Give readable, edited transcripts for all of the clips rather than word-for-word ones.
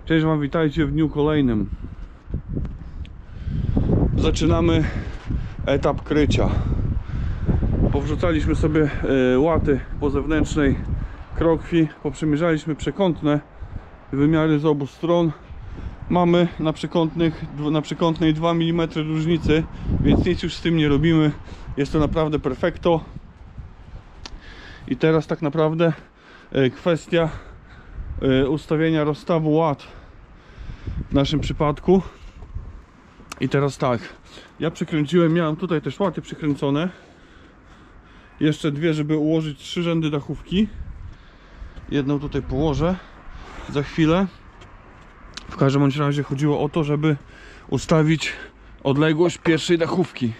Cześć Wam, witajcie w dniu kolejnym. Zaczynamy etap krycia. Powrzucaliśmy sobie łaty po zewnętrznej krokwi, poprzymierzaliśmy przekątne wymiary z obu stron. Mamy na przekątnej 2 mm różnicy, więc nic już z tym nie robimy. Jest to naprawdę perfekto. I teraz tak naprawdę kwestia ustawienia rozstawu łat w naszym przypadku. I teraz tak, ja przykręciłem, miałem tutaj też łaty przykręcone, jeszcze dwie, żeby ułożyć 3 rzędy dachówki. Jedną tutaj położę za chwilę. W każdym bądź razie chodziło o to, żeby ustawić odległość pierwszej dachówki.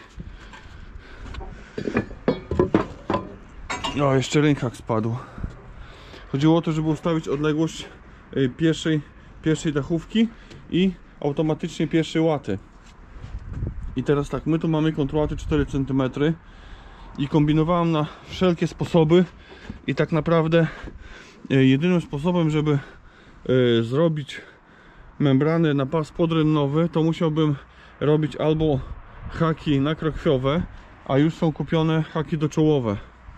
O, jeszcze rękach spadł. Chodziło o to, żeby ustawić odległość pierwszej dachówki i automatycznie pierwszej łaty. I teraz tak, my tu mamy kontrłaty 4 cm i kombinowałem na wszelkie sposoby i tak naprawdę jedynym sposobem, żeby zrobić membrany na pas podręnowy, to musiałbym robić albo haki nakrokwowe, a już są kupione haki doczołowe,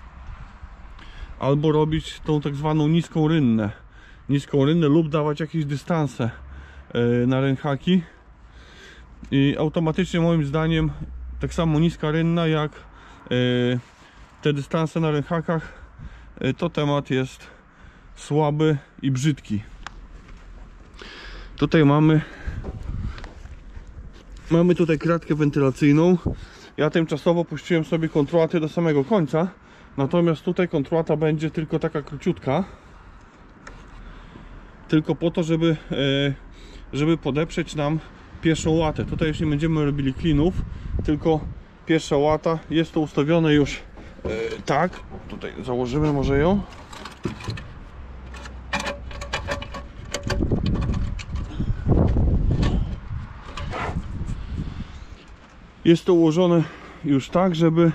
albo robić tą tak zwaną niską rynnę lub dawać jakieś dystanse na ręchaki. I automatycznie moim zdaniem tak samo niska rynna jak te dystanse na ręchakach, to temat jest słaby i brzydki. Tutaj mamy tutaj kratkę wentylacyjną. Ja tymczasowo puściłem sobie kontrłaty do samego końca, natomiast tutaj kontrłata będzie tylko taka króciutka, tylko po to, żeby podeprzeć nam pierwszą łatę. Tutaj już nie będziemy robili klinów, tylko pierwsza łata. Jest to ustawione już tak. Tutaj założymy może ją. Jest to ułożone już tak, żeby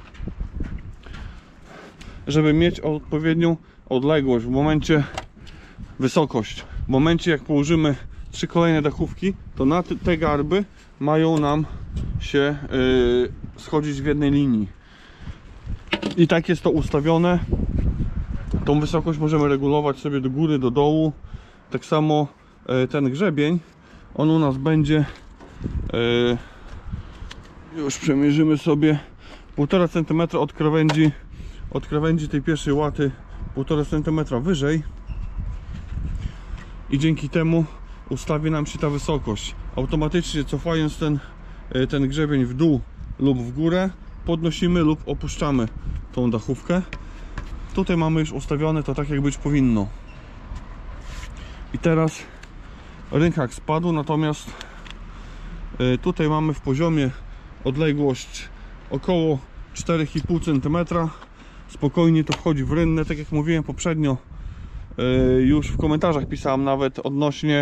mieć odpowiednią odległość w momencie, wysokość. W momencie jak położymy 3 kolejne dachówki, to na te garby mają nam się schodzić w jednej linii. I tak jest to ustawione. Tą wysokość możemy regulować sobie do góry, do dołu. Tak samo ten grzebień, on u nas będzie, już przemierzymy sobie, 1,5 cm od krawędzi tej pierwszej łaty, 1,5 cm wyżej. I dzięki temu ustawi nam się ta wysokość. Automatycznie cofając ten grzebień w dół lub w górę, podnosimy lub opuszczamy tą dachówkę. Tutaj mamy już ustawione to tak, jak być powinno. I teraz rękach spadł, natomiast tutaj mamy w poziomie odległość około 4,5 cm. Spokojnie to wchodzi w rynnę, tak jak mówiłem poprzednio. Już w komentarzach pisałem nawet odnośnie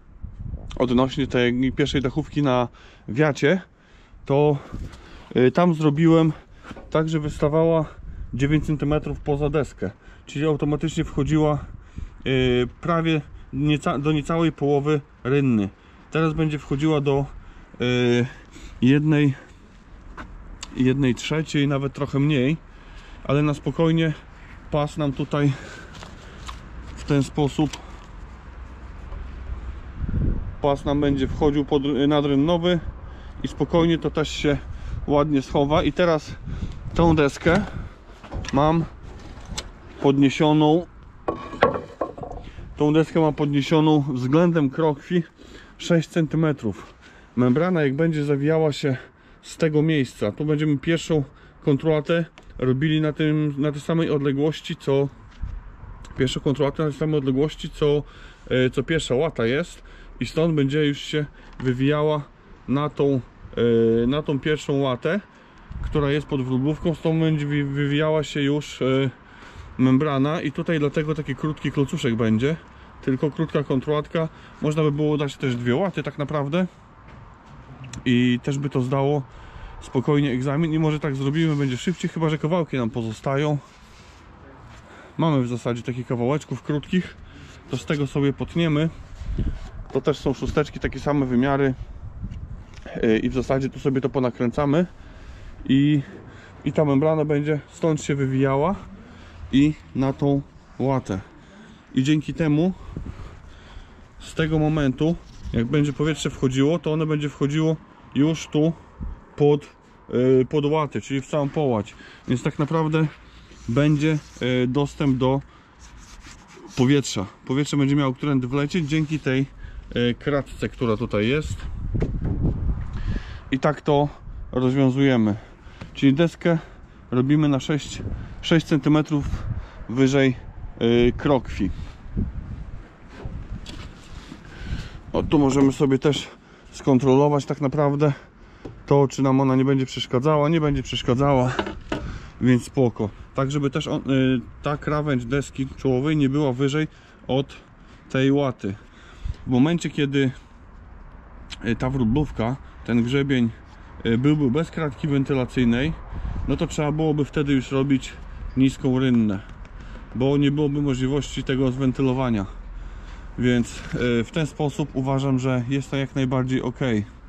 tej pierwszej dachówki na wiacie, to tam zrobiłem tak, że wystawała 9 cm poza deskę, czyli automatycznie wchodziła prawie do niecałej połowy rynny. Teraz będzie wchodziła do 1/3, nawet trochę mniej, ale na spokojnie pas nam tutaj w ten sposób będzie wchodził pod nadrynnowy i spokojnie to też się ładnie schowa. I teraz tą deskę mam podniesioną, względem krokwi 6 cm. Membrana jak będzie zawijała się z tego miejsca, to będziemy pierwszą kontrłatę robili na tej samej odległości, co pierwsza łata jest, i stąd będzie już się wywijała na tą pierwszą łatę, która jest pod wróblówką. Stąd będzie wywijała się już membrana i tutaj dlatego taki krótki klocuszek będzie, tylko krótka kontrłatka. Można by było dać też 2 łaty tak naprawdę i też by to zdało spokojnie egzamin. I może tak zrobimy, będzie szybciej, chyba że kawałki nam pozostają. Mamy w zasadzie takich kawałeczków krótkich, to z tego sobie potniemy To też są szósteczki, takie same wymiary i w zasadzie tu sobie to ponakręcamy i ta membrana będzie stąd się wywijała i na tą łatę. I dzięki temu z tego momentu, jak będzie powietrze wchodziło, to ono będzie wchodziło już tu pod łatę, czyli w całą połać. Więc tak naprawdę będzie dostęp do powietrza. Powietrze będzie miało którędy wlecieć dzięki tej kratce, która tutaj jest. I tak to rozwiązujemy. Czyli deskę robimy na 6 cm wyżej krokwi. O, tu możemy sobie też skontrolować tak naprawdę to, czy nam ona nie będzie przeszkadzała. Nie będzie przeszkadzała, więc spoko. Tak, żeby też ta krawędź deski czołowej nie była wyżej od tej łaty. W momencie, kiedy ta wróblówka, ten grzebień byłby bez kratki wentylacyjnej, no to trzeba byłoby wtedy już robić niską rynnę, bo nie byłoby możliwości tego zwentylowania. Więc w ten sposób uważam, że jest to jak najbardziej ok.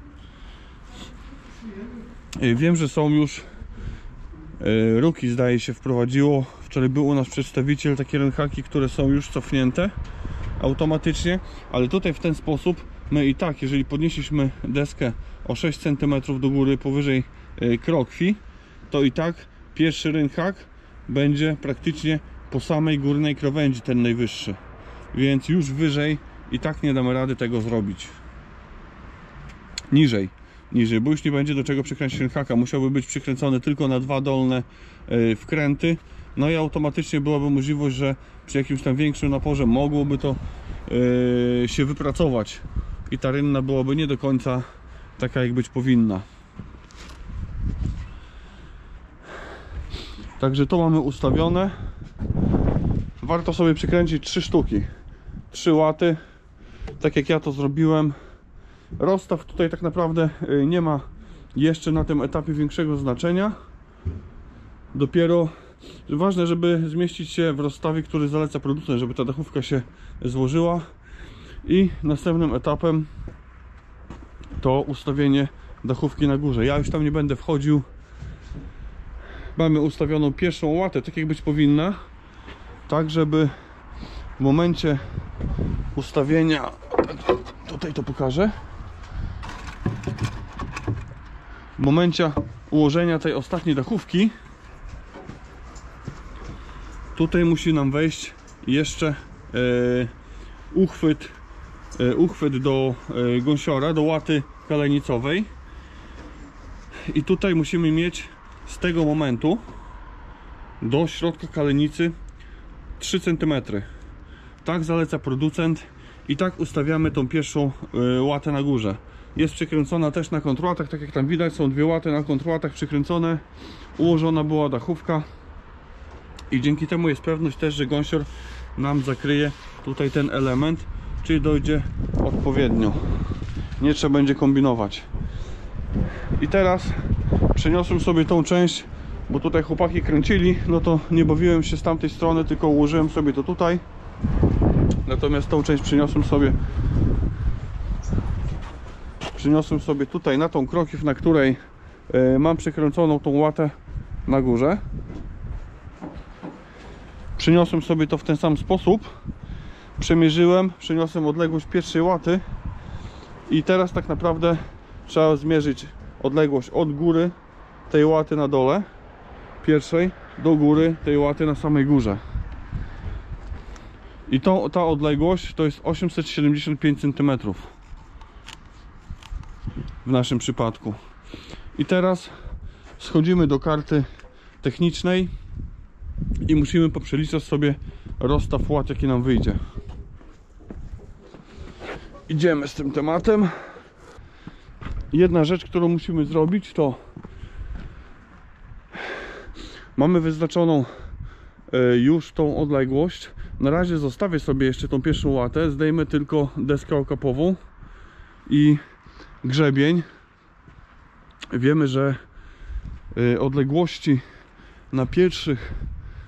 Wiem, że są już ruki, zdaje się, wprowadziło. Wczoraj był u nas przedstawiciel, takie rękaki, które są już cofnięte automatycznie, ale tutaj w ten sposób my i tak, jeżeli podnieśliśmy deskę o 6 cm do góry powyżej krokwi, to i tak pierwszy rękak będzie praktycznie po samej górnej krawędzi, ten najwyższy, więc już wyżej i tak nie damy rady tego zrobić. Niżej, bo już nie będzie do czego przykręcić rękaka. Musiałby być przykręcony tylko na 2 dolne wkręty. No i automatycznie byłaby możliwość, że przy jakimś tam większym naporze mogłoby to się wypracować i ta rynna byłaby nie do końca taka, jak być powinna. Także to mamy ustawione. Warto sobie przykręcić 3 sztuki, 3 łaty, tak jak ja to zrobiłem. Rozstaw tutaj tak naprawdę nie ma jeszcze na tym etapie większego znaczenia. Dopiero ważne, żeby zmieścić się w rozstawie, który zaleca producent, żeby ta dachówka się złożyła. I następnym etapem to ustawienie dachówki na górze. Ja już tam nie będę wchodził. Mamy ustawioną pierwszą łatę, tak jak być powinna, tak żeby w momencie ustawienia, tutaj to pokażę, w momencie ułożenia tej ostatniej dachówki tutaj musi nam wejść jeszcze uchwyt do gąsiora, do łaty kalenicowej i tutaj musimy mieć z tego momentu do środka kalenicy 3 cm. Tak zaleca producent i tak ustawiamy tą pierwszą łatę na górze. Jest przykręcona też na kontrłatach, tak jak tam widać, są 2 łaty na kontrłatach przykręcone. Ułożona była dachówka i dzięki temu jest pewność też, że gąsior nam zakryje tutaj ten element, czyli dojdzie odpowiednio. Nie trzeba będzie kombinować. I teraz przeniosłem sobie tą część, bo tutaj chłopaki kręcili, no to nie bawiłem się z tamtej strony, tylko ułożyłem sobie to tutaj. Natomiast tą część przyniosłem sobie tutaj na tą krokiew, na której mam przykręconą tą łatę na górze. Przyniosłem sobie to w ten sam sposób, przemierzyłem, przeniosłem odległość pierwszej łaty i teraz tak naprawdę trzeba zmierzyć odległość od góry tej łaty na dole pierwszej do góry tej łaty na samej górze. I ta odległość to jest 875 cm w naszym przypadku. I teraz schodzimy do karty technicznej i musimy poprzeliczać sobie rozstaw łat, jaki nam wyjdzie. Idziemy z tym tematem. Jedna rzecz, którą musimy zrobić, to mamy wyznaczoną już tą odległość. Na razie zostawię sobie jeszcze tą pierwszą łatę, zdejmę tylko deskę okapową i grzebień. Wiemy, że odległości na pierwszych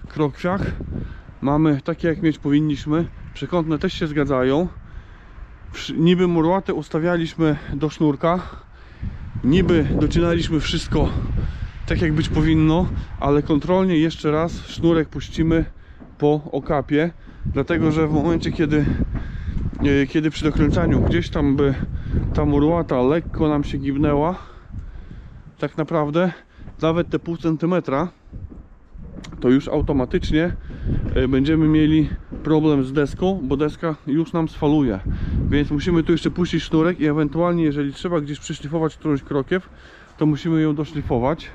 krokwiach mamy takie, jak mieć powinniśmy. Przekątne też się zgadzają. Niby murłatę ustawialiśmy do sznurka, niby docinaliśmy wszystko tak jak być powinno, ale kontrolnie jeszcze raz sznurek puścimy po okapie, dlatego że w momencie kiedy przy dokręcaniu gdzieś tam by ta murłata lekko nam się gibnęła, tak naprawdę nawet te pół centymetra, to już automatycznie będziemy mieli problem z deską, bo deska już nam sfaluje. Więc musimy tu jeszcze puścić sznurek i ewentualnie, jeżeli trzeba gdzieś przyszlifować którąś krokiew, to musimy ją doszlifować.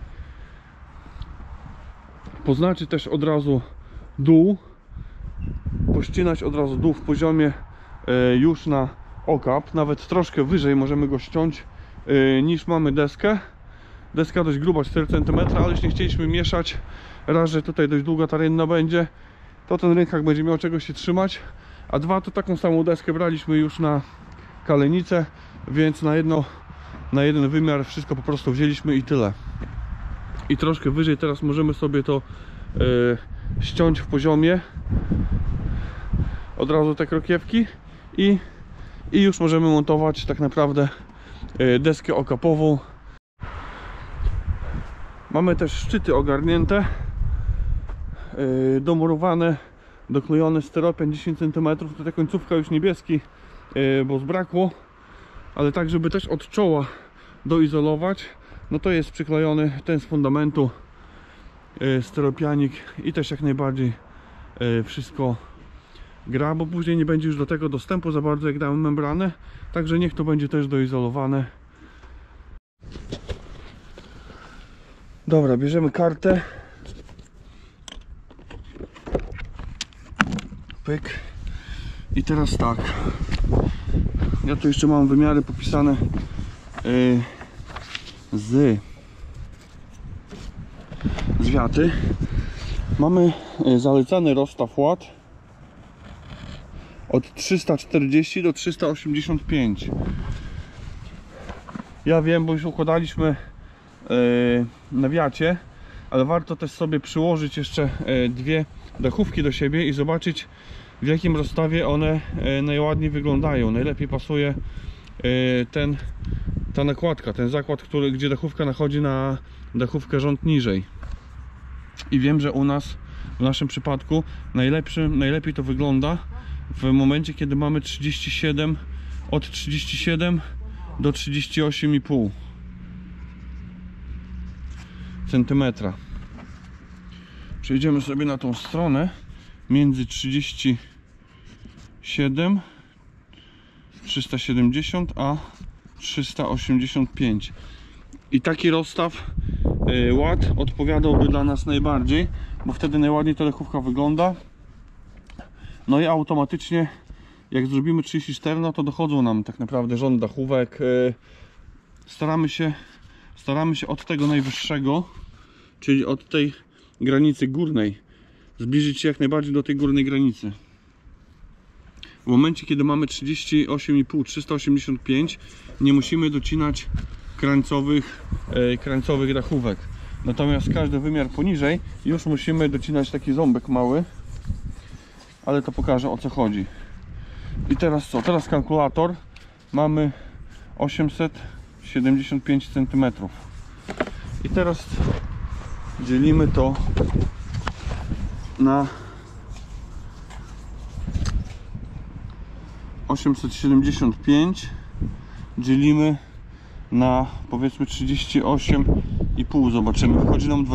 Poznaczyć też od razu dół, pościnać od razu dół w poziomie już na okap, nawet troszkę wyżej możemy go ściąć niż mamy deskę. Deska dość gruba, 4 cm, ale jeśli nie chcieliśmy mieszać, raz, że tutaj dość długa ta rynna będzie, to ten rękach będzie miał czego się trzymać, a dwa, to taką samą deskę braliśmy już na kalenicę, więc na jeden wymiar wszystko po prostu wzięliśmy i tyle. I troszkę wyżej teraz możemy sobie to ściąć w poziomie od razu te krokiewki i już możemy montować tak naprawdę deskę okapową. Mamy też szczyty ogarnięte, domurowane, doklejony styropian 10 cm, tutaj końcówka już niebieski, bo zbrakło, ale tak, żeby też od czoła doizolować, no to jest przyklejony ten z fundamentu styropianik i też jak najbardziej wszystko gra, bo później nie będzie już do tego dostępu za bardzo, jak damy membranę, także niech to będzie też doizolowane. Dobra, bierzemy kartę, pyk, i teraz tak, ja tu jeszcze mam wymiary popisane z wiaty. Mamy zalecany rozstaw łat od 340 do 385. Ja wiem, bo już układaliśmy na wiacie, ale warto też sobie przyłożyć jeszcze dwie dachówki do siebie i zobaczyć, w jakim rozstawie one najładniej wyglądają. Najlepiej pasuje ta nakładka, ten zakład, gdzie dachówka nachodzi na dachówkę rząd niżej. I wiem, że u nas, w naszym przypadku, najlepiej to wygląda w momencie, kiedy mamy 37, od 37 do 38,5 centymetra. Przejdziemy sobie na tą stronę między 37, 370 a 385 i taki rozstaw łat odpowiadałby dla nas najbardziej, bo wtedy najładniej ta dachówka wygląda. No i automatycznie jak zrobimy 34, no to dochodzą nam tak naprawdę rząd dachówek. Staramy się od tego najwyższego, czyli od tej granicy górnej, zbliżyć się jak najbardziej do tej górnej granicy. W momencie, kiedy mamy 38,5, 385, nie musimy docinać krańcowych dachówek. Natomiast każdy wymiar poniżej już musimy docinać taki ząbek mały, ale to pokażę, o co chodzi. I teraz co? Teraz kalkulator. Mamy 875 cm. I teraz dzielimy to na 875, dzielimy na powiedzmy 38,5. Zobaczymy, wychodzi nam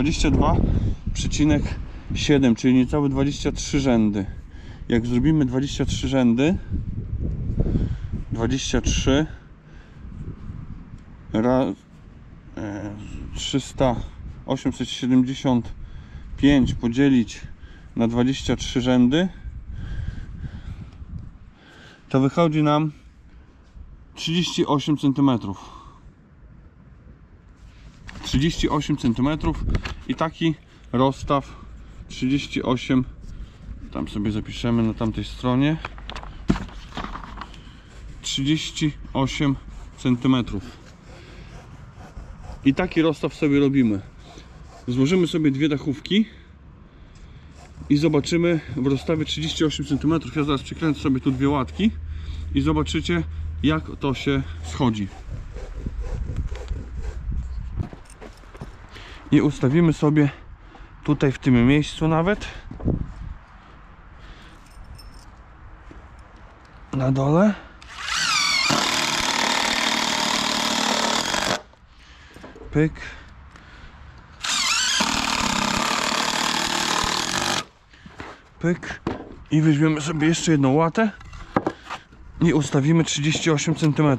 22,7, czyli niecałe 23 rzędy. Jak zrobimy 23 rzędy, 23 875 podzielić na 23 rzędy, to wychodzi nam 38 cm. 38 cm i taki rozstaw 38, tam sobie zapiszemy na tamtej stronie, 38 cm. I taki rozstaw sobie robimy. Złożymy sobie dwie dachówki i zobaczymy w rozstawie 38 cm. Ja zaraz przykręcę sobie tu dwie łatki i zobaczycie, jak to się schodzi. I ustawimy sobie tutaj w tym miejscu nawet na dole. Pyk. Pyk. I weźmiemy sobie jeszcze jedną łatę i ustawimy 38 cm.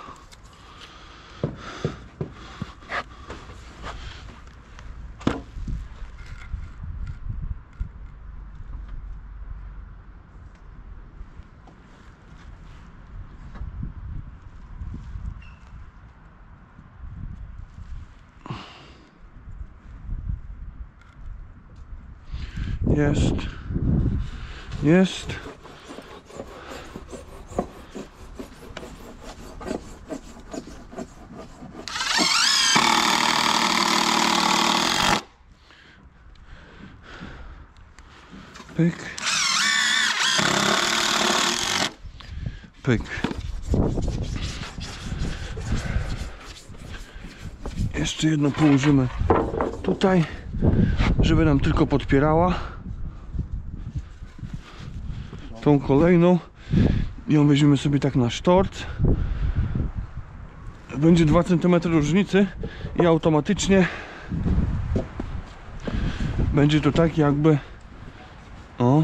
Jest. Jest. Pyk. Pyk. Jeszcze jedno położymy tutaj, żeby nam tylko podpierała. Tą kolejną i ją weźmiemy sobie tak na sztort. Będzie 2 cm różnicy i automatycznie będzie to tak jakby, o,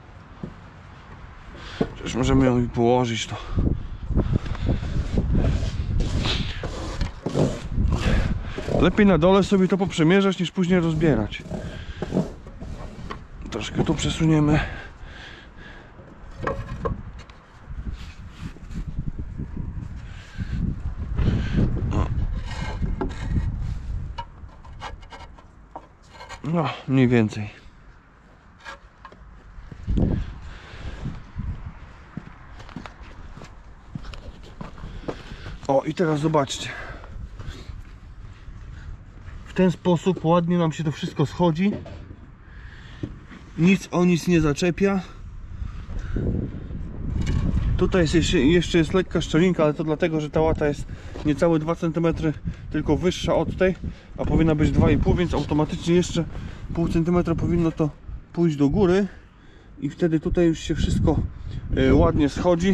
przecież możemy ją położyć to. Lepiej na dole sobie to poprzemierzać niż później rozbierać. Troszkę tu przesuniemy. No, mniej więcej. O, i teraz zobaczcie. W ten sposób ładnie nam się to wszystko schodzi. Nic o nic nie zaczepia. Tutaj jest jeszcze jest lekka szczelinka, ale to dlatego, że ta łata jest niecałe 2 cm tylko wyższa od tej, a powinna być 2,5, więc automatycznie jeszcze pół centymetra powinno to pójść do góry i wtedy tutaj już się wszystko ładnie schodzi.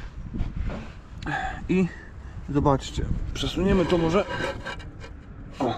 I zobaczcie, przesuniemy to może. O.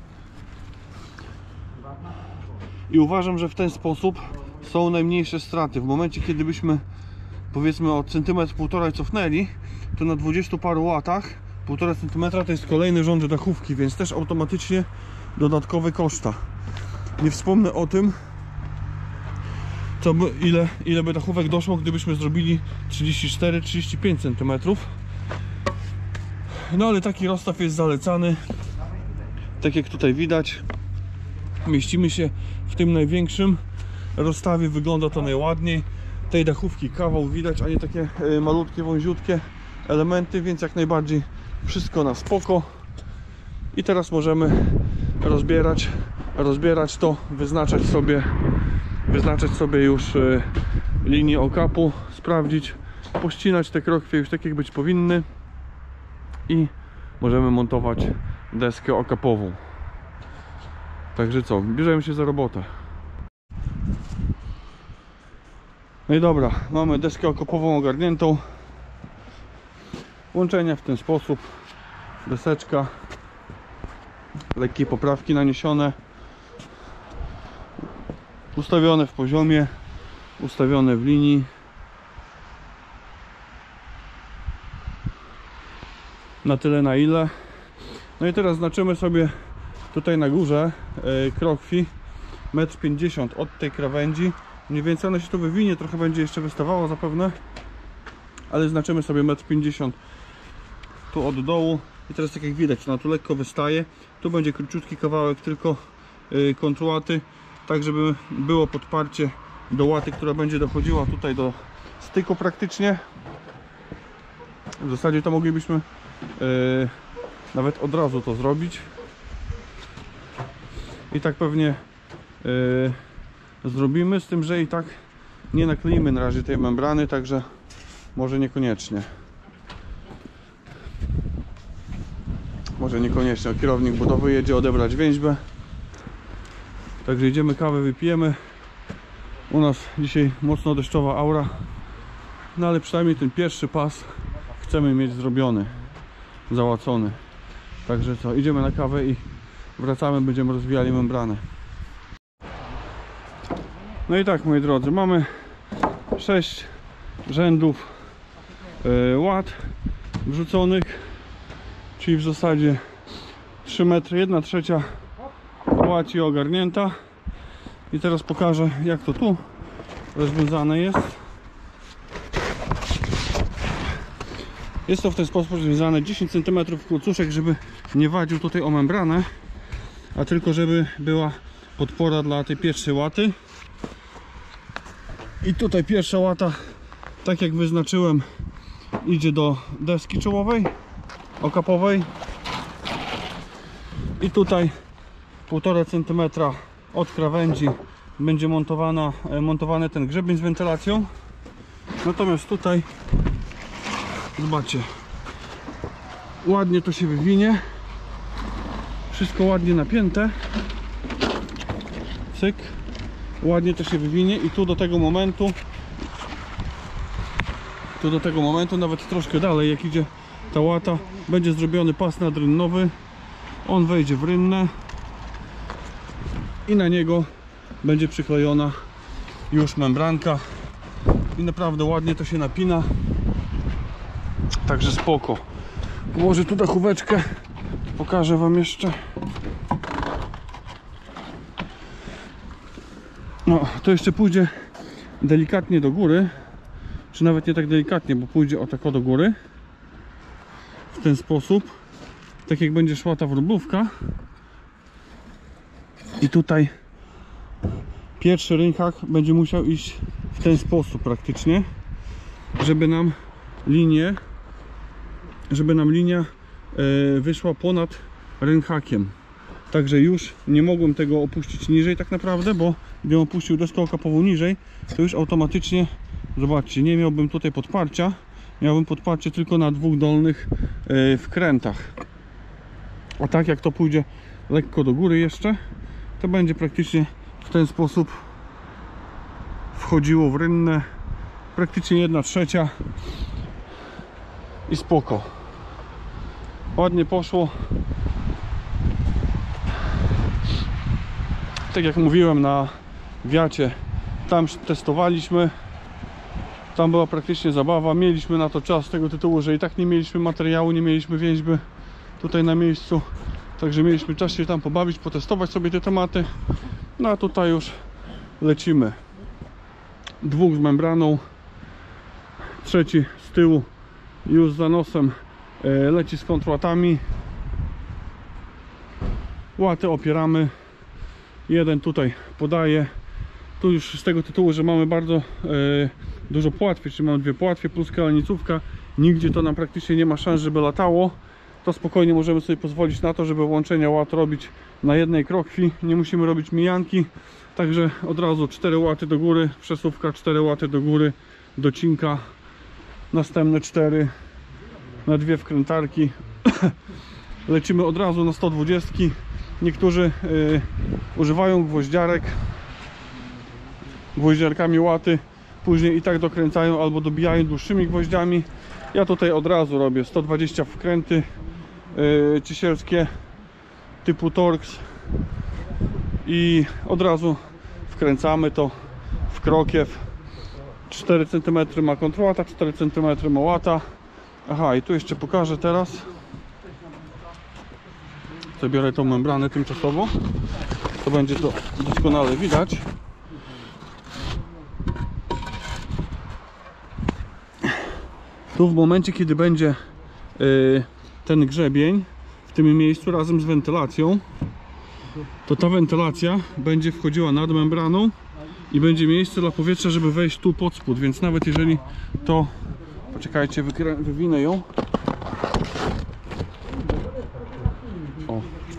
I uważam, że w ten sposób są najmniejsze straty. W momencie, kiedy byśmy powiedzmy o centymetr, półtora cofnęli, to na 20 paru łatach 1,5 cm to jest kolejny rząd dachówki, więc też automatycznie dodatkowe koszta. Nie wspomnę o tym, co by, ile by dachówek doszło, gdybyśmy zrobili 34-35 cm. No ale taki rozstaw jest zalecany. Tak jak tutaj widać, mieścimy się w tym największym rozstawie, wygląda to najładniej. Tej dachówki kawał widać, a nie takie malutkie, wąziutkie elementy, więc jak najbardziej wszystko na spoko. I teraz możemy rozbierać to, wyznaczać sobie już linię okapu, sprawdzić, pościnać te krokwie już tak jak być powinny i możemy montować deskę okapową. Także co, bierzemy się za robotę. No i dobra, mamy deskę okopową ogarniętą. Łączenia w ten sposób. Deseczka. Lekkie poprawki naniesione. Ustawione w poziomie. Ustawione w linii. Na tyle na ile. No i teraz znaczymy sobie tutaj na górze krokwi 1,50 m od tej krawędzi. Mniej więcej ona się tu wywinie, trochę będzie jeszcze wystawało zapewne, ale znaczymy sobie 1,50 m tu od dołu. I teraz tak jak widać, ona tu lekko wystaje. Tu będzie króciutki kawałek tylko kontrułaty, tak żeby było podparcie do łaty, która będzie dochodziła tutaj do styku praktycznie. W zasadzie to moglibyśmy nawet od razu to zrobić. I tak pewnie zrobimy, z tym, że i tak nie nakleimy na razie tej membrany, także może niekoniecznie. Może niekoniecznie. Kierownik budowy jedzie odebrać więźbę. Także idziemy, kawę wypijemy. U nas dzisiaj mocno deszczowa aura. No ale przynajmniej ten pierwszy pas chcemy mieć zrobiony, załatwiony. Także co, idziemy na kawę i wracamy, będziemy rozwijali membranę. No i tak, moi drodzy, mamy 6 rzędów łat wrzuconych, czyli w zasadzie 3 metry, 1/3 łaci ogarnięta. I teraz pokażę, jak to tu rozwiązane jest. Jest to w ten sposób rozwiązane: 10 cm kłucuszek, żeby nie wadził tutaj o membranę, a tylko żeby była podpora dla tej pierwszej łaty. I tutaj pierwsza łata, tak jak wyznaczyłem, idzie do deski czołowej, okapowej. I tutaj 1,5 cm od krawędzi będzie montowany ten grzebień z wentylacją. Natomiast tutaj, zobaczcie, ładnie to się wywinie, wszystko ładnie napięte, cyk, ładnie to się wywinie i tu do tego momentu, nawet troszkę dalej, jak idzie ta łata, będzie zrobiony pas nadrynnowy. On wejdzie w rynnę i na niego będzie przyklejona już membranka i naprawdę ładnie to się napina. Także spoko. Włożę tu dachóweczkę, pokażę wam jeszcze. No, to jeszcze pójdzie delikatnie do góry, czy nawet nie tak delikatnie, bo pójdzie o tak do góry, w ten sposób, tak jak będzie szła ta wróblówka. I tutaj pierwszy rynhak będzie musiał iść w ten sposób praktycznie, żeby nam linia wyszła ponad rynhakiem. Także już nie mogłem tego opuścić niżej tak naprawdę, bo gdybym opuścił deskę okapową niżej, to już automatycznie, zobaczcie, nie miałbym tutaj podparcia. Miałbym podparcie tylko na 2 dolnych wkrętach. A tak jak to pójdzie lekko do góry jeszcze, to będzie praktycznie w ten sposób wchodziło w rynnę, praktycznie 1/3 i spoko. Ładnie poszło. Tak jak mówiłem, na wiacie tam testowaliśmy, tam była praktycznie zabawa, mieliśmy na to czas z tego tytułu, że i tak nie mieliśmy materiału, nie mieliśmy więźby tutaj na miejscu, także mieliśmy czas się tam pobawić, potestować sobie te tematy. No a tutaj już lecimy. 2 z membraną, 3 z tyłu już za nosem leci z kontrłatami. Łaty opieramy, jeden tutaj podaje. Tu już z tego tytułu, że mamy bardzo dużo płatwi, czyli mamy 2 płatwie plus kalanicówka, nigdzie to nam praktycznie nie ma szans, żeby latało, to spokojnie możemy sobie pozwolić na to, żeby łączenia łat robić na jednej krokwi, nie musimy robić mijanki. Także od razu 4 łaty do góry, przesuwka, 4 łaty do góry, docinka, następne 4 na 2 wkrętarki. Lecimy od razu na 120. Niektórzy używają gwoździarkami łaty, później i tak dokręcają albo dobijają dłuższymi gwoździami. Ja tutaj od razu robię 120 wkręty ciesielskie typu Torx i od razu wkręcamy to w krokiew. 4 cm ma kontrłata, 4 cm ma łata. Aha, i tu jeszcze pokażę teraz. Zabiorę tą membranę tymczasowo, to będzie to doskonale widać. Tu w momencie, kiedy będzie ten grzebień w tym miejscu razem z wentylacją, to ta wentylacja będzie wchodziła nad membraną i będzie miejsce dla powietrza, żeby wejść tu pod spód, więc nawet jeżeli to... Poczekajcie, wywinę ją. O.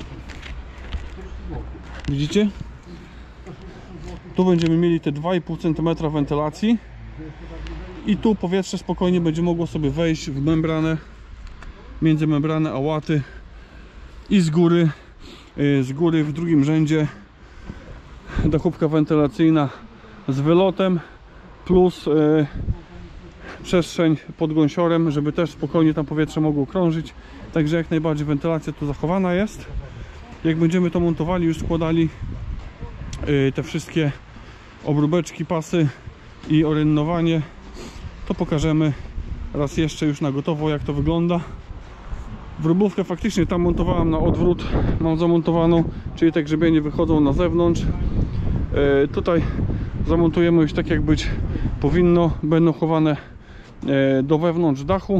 Widzicie? Tu będziemy mieli te 2,5 cm wentylacji I tu powietrze spokojnie będzie mogło sobie wejść w membranę, między membranę a łaty. I z góry w drugim rzędzie dachówka wentylacyjna z wylotem plus przestrzeń pod gąsiorem, żeby też spokojnie tam powietrze mogło krążyć. Także jak najbardziej wentylacja tu zachowana jest. Jak będziemy to montowali, już składali te wszystkie obróbeczki, pasy i orynnowanie, to pokażemy raz jeszcze już na gotowo, jak to wygląda. Wróbówkę faktycznie tam montowałem na odwrót, mam zamontowaną, czyli te grzebienie wychodzą na zewnątrz. Tutaj zamontujemy już tak, jak być powinno, będą chowane do wewnątrz dachu,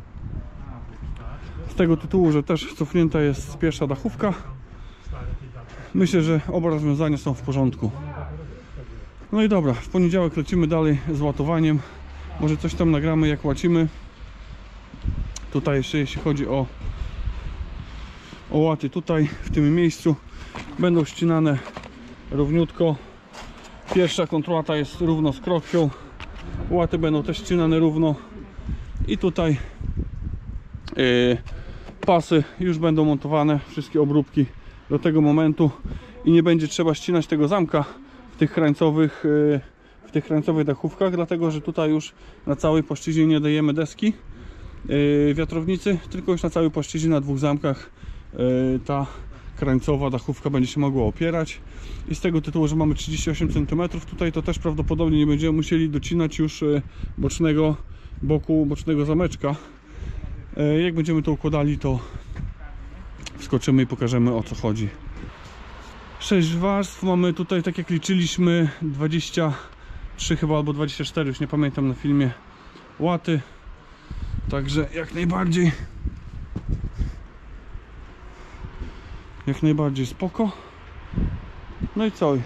z tego tytułu, że też cofnięta jest pierwsza dachówka. Myślę, że oba rozwiązania są w porządku. No i dobra, w poniedziałek lecimy dalej z łatowaniem. Może coś tam nagramy, jak łacimy. Tutaj jeszcze jeśli chodzi o łaty, tutaj w tym miejscu będą ścinane równiutko. Pierwsza kontrłata jest równo z krokwią. Łaty będą też ścinane równo. I tutaj pasy już będą montowane, wszystkie obróbki do tego momentu. I nie będzie trzeba ścinać tego zamka w tych krańcowych dachówkach, dlatego że tutaj już na całej płaszczyźnie nie dajemy deski wiatrownicy, tylko już na całej płaszczyźnie na dwóch zamkach ta krańcowa dachówka będzie się mogła opierać. I z tego tytułu, że mamy 38 cm tutaj, to też prawdopodobnie nie będziemy musieli docinać już bocznego zameczka. Jak będziemy to układali, to wskoczymy i pokażemy, o co chodzi. 6 warstw mamy tutaj, tak jak liczyliśmy, 23 chyba albo 24, już nie pamiętam na filmie, łaty. Także jak najbardziej spoko. No i co?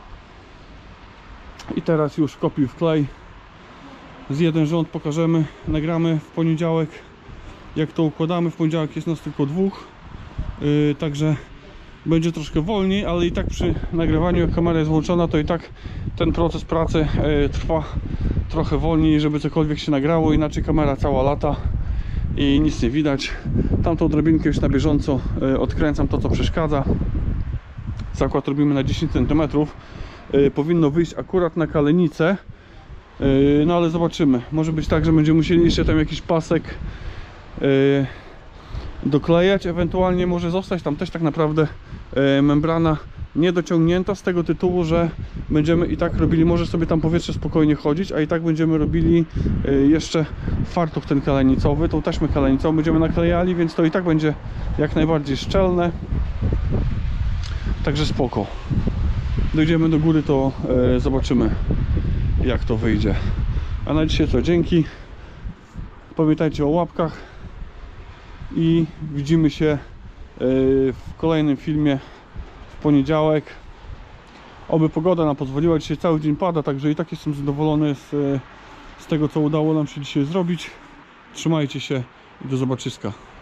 I teraz już kopiuj wklej. Z jeden rząd pokażemy, nagramy w poniedziałek, jak to układamy. W poniedziałek jest nas tylko dwóch, także będzie troszkę wolniej, ale i tak przy nagrywaniu, jak kamera jest włączona, to i tak ten proces pracy trwa trochę wolniej, żeby cokolwiek się nagrało, inaczej kamera cała lata i nic nie widać. Tamtą drabinkę już na bieżąco odkręcam, to co przeszkadza. Zakład robimy na 10 cm. Powinno wyjść akurat na kalenicę, no ale zobaczymy. Może być tak, że będziemy musieli jeszcze tam jakiś pasek doklejać, ewentualnie może zostać tam też tak naprawdę membrana niedociągnięta, z tego tytułu, że będziemy i tak robili, może sobie tam powietrze spokojnie chodzić, a i tak będziemy robili jeszcze fartuch ten kalenicowy, tą taśmę kalenicową będziemy naklejali, więc to i tak będzie jak najbardziej szczelne. Także spoko. Dojdziemy do góry, to zobaczymy, jak to wyjdzie. A na dzisiaj to dzięki. Pamiętajcie o łapkach i widzimy się w kolejnym filmie w poniedziałek. Oby pogoda nam pozwoliła, dzisiaj cały dzień pada, także i tak jestem zadowolony z tego, co udało nam się dzisiaj zrobić. Trzymajcie się i do zobaczyska.